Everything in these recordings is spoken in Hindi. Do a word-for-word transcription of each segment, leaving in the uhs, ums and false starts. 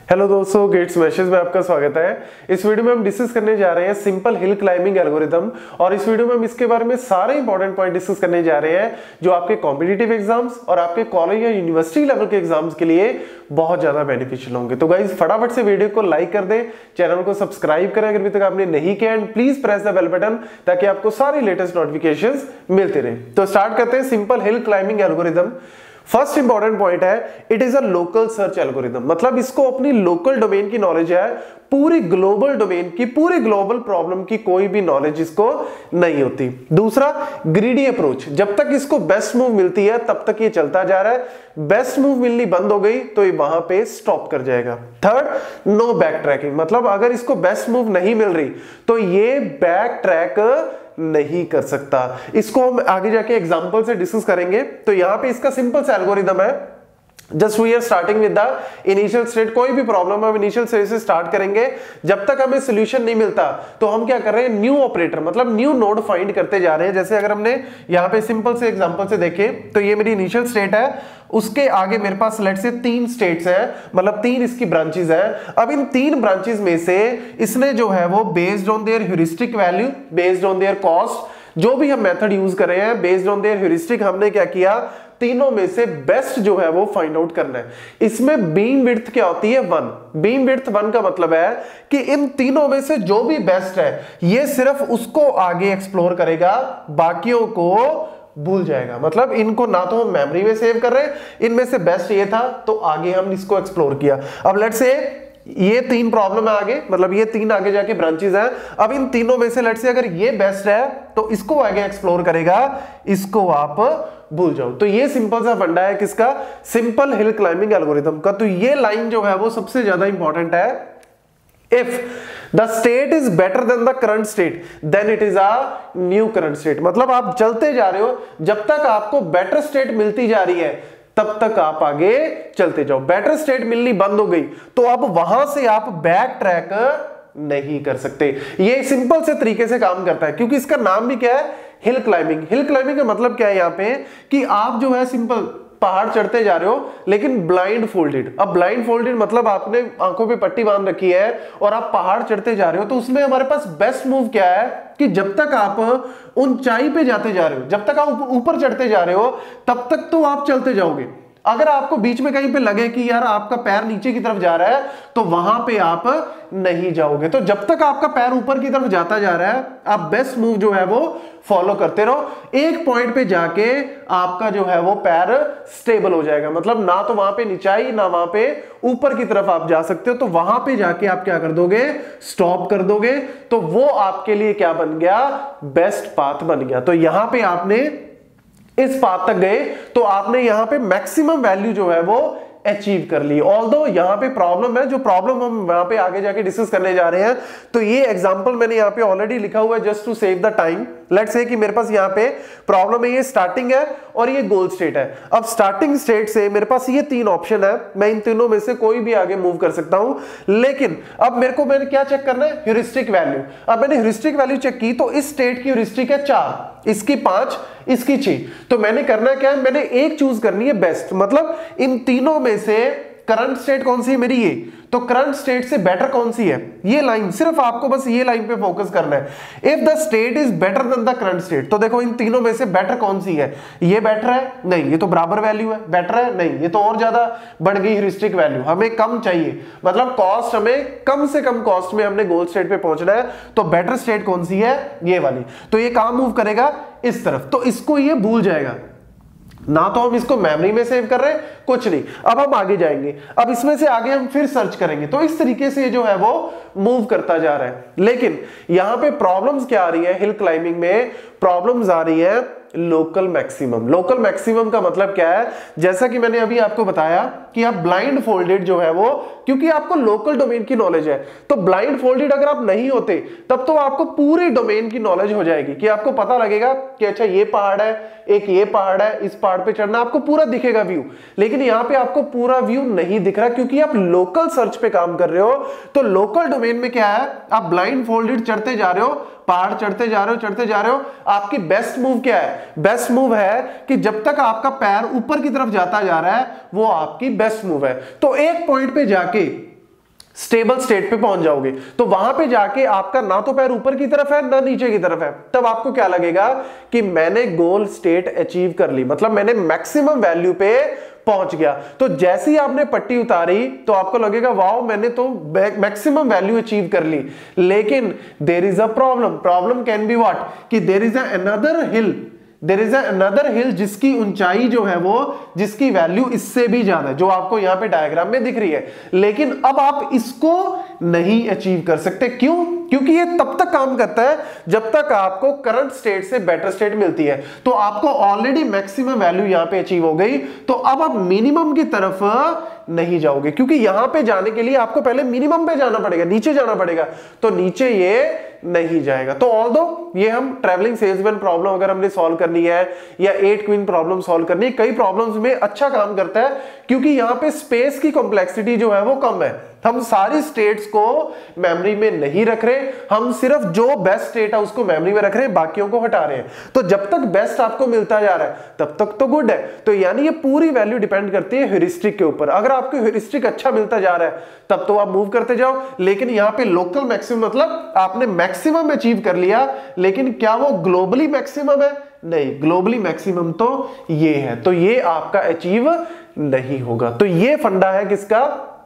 हेलो दोस्तों, गेट स्मैशेस में आपका स्वागत है। इस वीडियो में हम डिस्कस करने जा रहे हैं सिंपल हिल क्लाइंबिंग एल्गोरिथम और इस वीडियो में हम इसके बारे में सारे इंपॉर्टेंट पॉइंट डिस्कस करने जा रहे हैं जो आपके कॉम्पिटिटिव एग्जाम्स और आपके कॉलेज या यूनिवर्सिटी लेवल के एग्जाम्स के लिए बहुत ज्यादा बेनिफिशियल होंगे। तो गाइस फटाफट से वीडियो को लाइक कर दें, चैनल को सब्सक्राइब करें अगर अभी तक आपने नहीं किया, and please press the bell button ताकि आपको सारी लेटेस्ट नोटिफिकेशंस मिलते रहे। तो स्टार्ट करते हैं simple hill climbing algorithm. First important point है, it is a local search algorithm, मतलब इसको अपनी लोकल डोमेन की नॉलेज है, पूरी ग्लोबल डोमेन की, पूरी ग्लोबल प्रॉब्लम की कोई भी नॉलेज इसको नहीं होती। दूसरा, ग्रीडी अप्रोच, जब तक इसको बेस्ट मूव मिलती है तब तक ये चलता जा रहा है, बेस्ट मूव मिलनी बंद हो गई तो ये वहां पे स्टॉप कर जाएगा। थर्ड, नो बैक ट्रैकिंग, मतलब अगर इसको बेस्ट मूव नहीं मिल रही तो ये बैक ट्रैक नहीं कर सकता। इसको हम आगे जाके एग्जांपल से डिस्कस करेंगे। तो यहां पे इसका सिंपल सा एल्गोरिथम है, just we are starting with the initial state. कोई भी प्रॉब्लम हम इनिशियल स्टेट से स्टार्ट करेंगे, जब तक हमें सोल्यूशन नहीं मिलता तो हम क्या कर रहे हैं, न्यू ऑपरेटर मतलब न्यू नोड फाइंड करते जा रहे हैं। जैसे अगर हमने यहाँ पे सिंपल से एग्जांपल से देखे तो ये मेरी इनिशियल स्टेट है, उसके आगे मेरे पास लेट से तीन स्टेट्स हैं, मतलब तीन इसकी ब्रांचेस हैं। अब इन तीन ब्रांचेस में से इसने जो है वो based on their heuristic value, based on their cost, जो भी हम मेथड यूज कर रहे हैं बेस्ड ऑन देयर ह्यूरिस्टिक, हमने क्या किया, तीनों में से बेस्ट जो है वो फाइंड आउट करना है। इसमें बीम विड्थ क्या होती है, वन। बीम विड्थ वन का मतलब है कि इन तीनों में से जो भी बेस्ट है ये सिर्फ उसको आगे एक्सप्लोर करेगा, बाकियों को भूल जाएगा। मतलब इनको ना तो हम मेमोरी में सेव कर रहे हैं, इनमें से बेस्ट ये था तो आगे हम इसको एक्सप्लोर किया। अब लेट्स से ये तीन प्रॉब्लम है आगे, मतलब ये तीन आगे जाके ब्रांचेस हैं। अब इन तीनों में से लेट्स से अगर ये बेस्ट है तो इसको आगे एक्सप्लोर करेगा, इसको आप भूल जाओ। तो ये सिंपल सा फंडा है किसका, सिंपल हिल क्लाइंबिंग एल्गोरिथम का। तो ये लाइन जो है वो सबसे ज्यादा इंपॉर्टेंट है। If the state is better than the current state then it is a new current state, मतलब आप चलते जा रहे हो, जब तक आपको बेटर स्टेट मिलती जा रही है तब तक आप आगे चलते जाओ। बेटर स्टेट मिलनी बंद हो गई तो अब वहां से आप बैक ट्रैक नहीं कर सकते। ये सिंपल से तरीके से काम करता है, क्योंकि इसका नाम भी क्या है, हिल क्लाइंबिंग। हिल क्लाइंबिंग का मतलब क्या है यहाँ पे, कि आप जो है सिंपल पहाड़ चढ़ते जा रहे हो लेकिन ब्लाइंड फोल्डेड। अब ब्लाइंड फोल्डेड मतलब आपने आंखों पे पट्टी बांध रखी है और आप पहाड़ चढ़ते जा रहे हो। तो उसमें हमारे पास बेस्ट मूव क्या है कि जब तक आप ऊंचाई पे जाते जा रहे हो, जब तक आप ऊपर चढ़ते जा रहे हो तब तक तो आप चलते जाओगे। अगर आपको बीच में कहीं पे लगे कि यार आपका पैर नीचे की तरफ जा रहा है तो वहां पे आप नहीं जाओगे। तो जब तक आपका पैर ऊपर की तरफ जाता जा रहा है आप बेस्ट मूव जो है वो फॉलो करते रहो। एक पॉइंट पे जाके आपका जो है वो पैर स्टेबल हो जाएगा, मतलब ना तो वहां पे नीचाई ना वहां पे ऊपर की तरफ आप जा सकते हो। तो वहां पे जाके आप क्या कर दोगे, स्टॉप कर दोगे। तो वो आपके लिए क्या बन गया, बेस्ट पाथ बन गया। तो यहां पे आपने इस पाथ तक गए तो आपने यहां पे मैक्सिमम वैल्यू जो है वो अचीव कर ली। ऑल्दो यहां पे प्रॉब्लम है, जो प्रॉब्लम हम वहां पे आगे जाके डिस्कस करने जा रहे हैं। तो ये एग्जांपल मैंने यहां पे ऑलरेडी लिखा हुआ है just to save the time. Let's say कि मेरे पास यहां पे प्रॉब्लम है, ये स्टार्टिंग है और ये गोल स्टेट है। अब स्टार्टिंग स्टेट से मेरे पास ये तीन ऑप्शन है, मैं इन तीनों में से कोई भी आगे मूव कर सकता हूं। लेकिन अब मेरे को मैंने क्या चेक करना है, ह्यूरिस्टिक वैल्यू। अब मैंने ह्यूरिस्टिक वैल्यू चेक की तो इस स्टेट की ह्यूरिस्टिक है चार, इसकी पांच, इसकी छह। तो मैंने करना क्या है, मैंने एक चूज करनी है बेस्ट, मतलब इन तीनों में से करंट स्टेट कौन सी है मेरी, ये तो करंट स्टेट से बेटर कौन सी है, ये लाइन। सिर्फ आपको बस ये लाइन पे फोकस करना है। If the state is better than the current state, तो देखो इन तीनों में से बेटर कौन सी है, ये बेटर है, नहीं ये तो बराबर वैल्यू है, बेटर है, नहीं ये तो और ज्यादा बढ़ गई ह्यूरिस्टिक वैल्यू, हमें कम चाहिए, मतलब कॉस्ट हमें कम से कम कॉस्ट में हमने गोल स्टेट पे पहुंचना है। तो बेटर स्टेट कौन सी है, ये वाली। तो ये कहां मूव करेगा, इस तरफ। तो इसको ये भूल जाएगा, ना तो हम इसको मेमोरी में सेव कर रहे हैं, कुछ नहीं। अब हम आगे जाएंगे, अब इसमें से आगे हम फिर सर्च करेंगे। तो इस तरीके से जो है वो मूव करता जा रहा है। लेकिन यहां पे प्रॉब्लम्स क्या आ रही है, हिल क्लाइंबिंग में प्रॉब्लम्स आ रही है लोकल मैक्सिमम। लोकल मैक्सिमम का मतलब क्या है, जैसा कि मैंने अभी आपको बताया कि आप ब्लाइंड फोल्डेड जो है वो, क्योंकि आपको लोकल डोमेन की नॉलेज है, तो ब्लाइंड फोल्डेड अगर आप नहीं होते तब तो आपको पूरी डोमेन की नॉलेज हो जाएगी, कि आपको पता लगेगा कि अच्छा ये पहाड़ है, एक ये पहाड़ है, इस पहाड़ पे चढ़ना, आपको पूरा दिखेगा व्यू। लेकिन यहां पे आपको पूरा व्यू नहीं दिख रहा, क्योंकि आप लोकल सर्च पे काम कर रहे हो। तो लोकल डोमेन में क्या है, आप ब्लाइंड फोल्डेड चढ़ते जा रहे हो, पहाड़ चढ़ते जा रहे हो चढ़ते जा रहे हो। आपकी बेस्ट मूव क्या है, बेस्ट मूव है कि जब तक आपका पैर ऊपर की तरफ जाता जा रहा है वो आपकी बेस्ट मूव है। तो एक पॉइंट पे जाके स्टेबल स्टेट पे पहुंच जाओगे। तो वहां पे जाके आपका ना तो पैर ऊपर की तरफ है ना नीचे की तरफ है, तब आपको क्या लगेगा कि मैंने गोल स्टेट अचीव कर ली, मतलब मैंने मैक्सिमम वैल्यू पे पहुंच गया। तो जैसे ही आपने पट्टी उतारी तो आपको लगेगा वाओ मैंने तो मैक्सिमम वैल्यू अचीव कर ली। लेकिन there is a problem, problem can be what, कि there is another hill, there is another hill जिसकी ऊंचाई जो है वो, जिसकी वैल्यू इससे भी ज्यादा है, जो आपको यहां पे डायग्राम में दिख रही है। लेकिन अब आप इसको नहीं अचीव कर सकते। क्यों? क्योंकि ये तब तक काम करता है जब तक आपको करंट स्टेट से बेटर स्टेट मिलती है। तो आपको ऑलरेडी मैक्सिमम वैल्यू यहां पे अचीव हो गई, तो अब आप मिनिमम की तरफ नहीं जाओगे, क्योंकि यहां पे जाने के लिए आपको पहले मिनिमम पे जाना पड़ेगा, नीचे जाना पड़ेगा, तो नीचे ये नहीं जाएगा। तो ऑल्दो ये हम ट्रैवलिंग सेल्समैन प्रॉब्लम अगर हमने सॉल्व करनी है या एट क्वीन प्रॉब्लम सॉल्व करनी है, कई प्रॉब्लम्स में अच्छा काम करता है, क्योंकि यहां पे स्पेस की कॉम्प्लेक्सिटी जो है वो कम है। हम सारी स्टेट्स को मेमोरी में नहीं रख रहे, हम सिर्फ जो बेस्ट स्टेट है उसको मेमोरी में रख रहे हैं, बाकियों को हटा रहे हैं। तो जब तक बेस्ट आपको मिलता जा रहा है तब तक तो गुड है। तो यानी ये पूरी वैल्यू डिपेंड करती है ह्यूरिस्टिक के ऊपर। अगर आपको ह्यूरिस्टिक अच्छा मिलता जा रहा है तब तो आप मूव करते जाओ, लेकिन यहां पे लोकल मैक्सिमम मतलब आपने मैक्सिमम अचीव कर लिया, लेकिन क्या वो ग्लोबली मैक्सिमम है? नहीं, ग्लोबली मैक्सिमम तो ये है, तो ये आपका अचीव नहीं होगा। तो ये फंडा है किसका?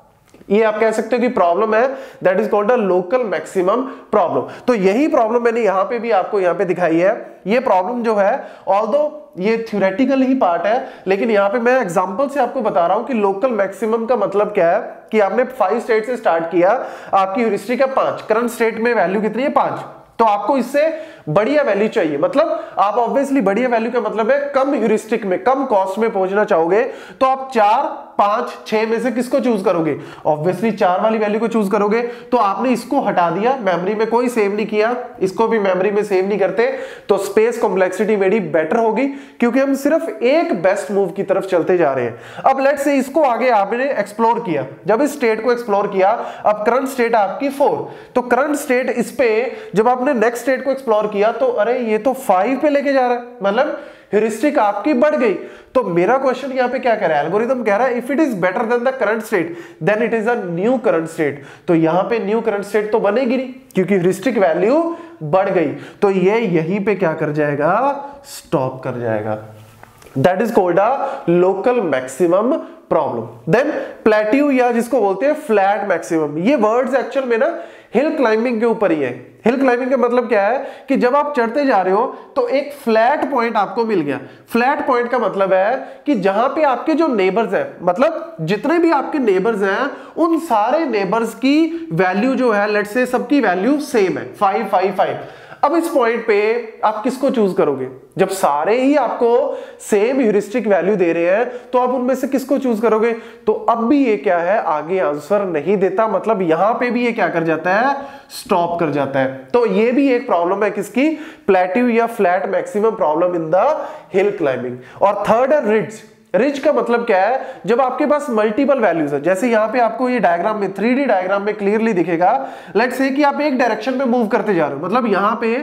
ये आप कह सकते हो कि प्रॉब्लम है, that is called a local maximum problem. तो यही प्रॉब्लम मैंने यहां पे भी आपको यहां पे दिखाई है। ये प्रॉब्लम जो है ऑल्दो ये थ्योरेटिकल ही पार्ट है, लेकिन यहां पे मैं एग्जांपल से आपको बता रहा हूं कि लोकल मैक्सिमम का मतलब क्या है, कि आपने फाइव स्टेट से स्टार्ट किया, आपकी ह्यूरिस्टिक है पांच, करंट स्टेट में वैल्यू कितनी है? पांच। तो आपको इससे बढ़िया वैल्यू चाहिए, मतलब आप ऑब्वियसली बढ़िया वैल्यू का मतलब है कम ह्यूरिस्टिक में, कम कॉस्ट में पहुंचना चाहोगे, तो आप चार, पांच, छह में से किसको चूज करोगे? ऑब्वियसली चार वाली वैल्यू को चूज करोगे। तो आपने इसको हटा दिया, मेमोरी में कोई सेव नहीं किया, इसको भी मेमोरी में सेव नहीं करते, तो स्पेस कॉम्प्लेक्सिटी मेरी बेटर होगी, क्योंकि हम सिर्फ एक बेस्ट मूव की तरफ चलते जा रहे हैं। अब लेट्स से इसको आगे आपने एक्सप्लोर किया, जब इस स्टेट को एक्सप्लोर किया, अब करंट स्टेट आपकी फोर, तो करंट स्टेट इस पे जब आपने नेक्स्ट स्टेट को एक्सप्लोर किया तो अरे ये तो फाइव पे लेके जा रहा है, मतलब ह्यूरिस्टिक आपकी बढ़ गई। तो मेरा क्वेश्चन यहां पे क्या कह रहा है? एल्गोरिथम कह रहा है if it is better than the current state then it is a new current state. तो यहां पे न्यू करंट स्टेट तो बनेगी नहीं, क्योंकि ह्यूरिस्टिक वैल्यू बढ़ गई, तो ये यहीं पे क्या कर जाएगा? स्टॉप कर जाएगा। That is called a local maximum problem. Then plateau, या जिसको बोलते हैं फ्लैट मैक्सिमम, ये वर्ड्स एक्चुअल में ना हिल क्लाइंबिंग के ऊपर ही है। हिल क्लाइंबिंग का मतलब क्या है कि जब आप चढ़ते जा रहे हो तो एक फ्लैट पॉइंट आपको मिल गया। फ्लैट पॉइंट का मतलब है कि जहां पे आपके जो नेबर्स हैं, मतलब जितने भी आपके नेबर्स हैं, उन सारे नेबर्स की वैल्यू जो है, लेट्स से सबकी वैल्यू सेम है, फाइव फाइव फाइव। अब इस पॉइंट पे आप किसको चूज करोगे? जब सारे ही आपको सेम ह्यूरिस्टिक वैल्यू दे रहे हैं तो आप उनमें से किसको चूज करोगे? तो अब भी ये क्या है, आगे आंसर नहीं देता, मतलब यहां पे भी ये क्या कर जाता है? स्टॉप कर जाता है। तो ये भी एक प्रॉब्लम है किसकी? प्लेट्यू या flat maximum problem in the hill climbing. और थर्ड है रिज। रिज का मतलब क्या है? जब आपके पास मल्टीपल वैल्यूज है, जैसे यहां पे आपको ये डायग्राम में, थ्री डी डायग्राम में क्लियरली दिखेगा। लेट्स से कि आप एक डायरेक्शन में मूव करते जा रहे हो, मतलब यहां पे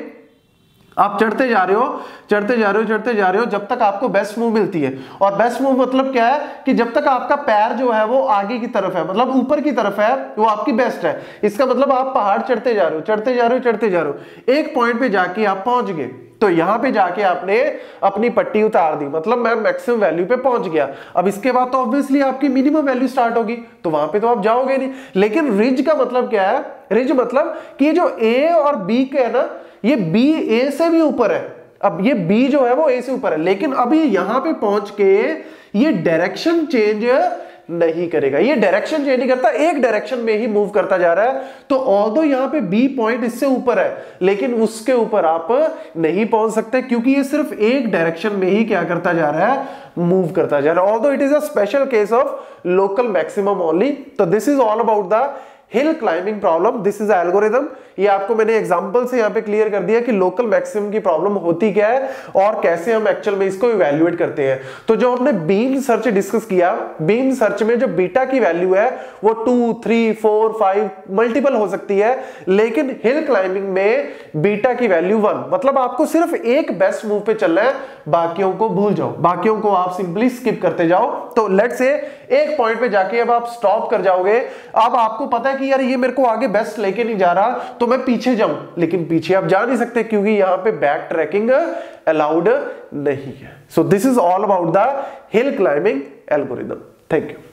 आप चढ़ते जा रहे हो, चढ़ते जा रहे हो, चढ़ते जा रहे हो, जब तक आपको बेस्ट मूव मिलती है। और बेस्ट मूव मतलब क्या है कि जब तक आपका पैर जो है वो आगे की तरफ है, मतलब ऊपर की तरफ है, वो आपकी बेस्ट है। इसका मतलब आप पहाड़ चढ़ते जा रहे हो, चढ़ते जा रहे हो, चढ़ते जा रहे हो, एक पॉइंट पे जाके आप पहुंच गए, तो यहां पे जाके आपने अपनी पट्टी उतार दी, मतलब मैं मैक्सिमम वैल्यू पे पहुंच गया। अब इसके बाद तो ऑब्वियसली आपकी मिनिमम वैल्यू स्टार्ट होगी, तो वहां पे तो आप जाओगे नहीं। लेकिन रिज का मतलब क्या है? रिज मतलब कि ये जो ए और बी के है ना, ये बी ए से भी ऊपर है। अब ये बी जो है वो ए से ऊपर है, लेकिन अभी यहां पे पहुंच के ये डायरेक्शन चेंज नहीं करेगा। ये डायरेक्शन चेंज नहीं करता, एक डायरेक्शन में ही मूव करता जा रहा है। तो ऑल्दो यहां पे बी पॉइंट इससे ऊपर है, लेकिन उसके ऊपर आप नहीं पहुंच सकते, क्योंकि ये सिर्फ एक डायरेक्शन में ही क्या करता जा रहा है? मूव करता जा रहा है। Although it is a special case of local maximum only. तो this is all about the hill climbing problem, this is algorithm. ये आपको मैंने एग्जांपल से यहाँ पे क्लियर कर दिया कि लोकल मैक्सिमम की प्रॉब्लम होती क्या है और कैसे हम एक्चुअल में इसको इवैल्यूएट करते हैं। तो जो हमने बीम सर्च डिस्कस किया, बीम सर्च में जो बीटा की वैल्यू है वो two, three, four, five multiple हो सकती है, लेकिन हिल क्लाइंबिंग में बीटा की वैल्यू वन, मतलब आपको सिर्फ एक बेस्ट मूव पे चलना है, बाकियों को भूल जाओ, बाकियों को आप सिंपली स्किप करते जाओ। तो लेट्स से एक पॉइंट पे जाके अब आप स्टॉप कर जाओगे। अब आपको पता है कि कि यार ये मेरे को आगे बेस्ट लेके नहीं जा रहा तो मैं पीछे जाऊं, लेकिन पीछे आप जा नहीं सकते क्योंकि यहां पे बैक ट्रैकिंग अलाउड नहीं है। So this is all about the hill climbing algorithm. Thank you.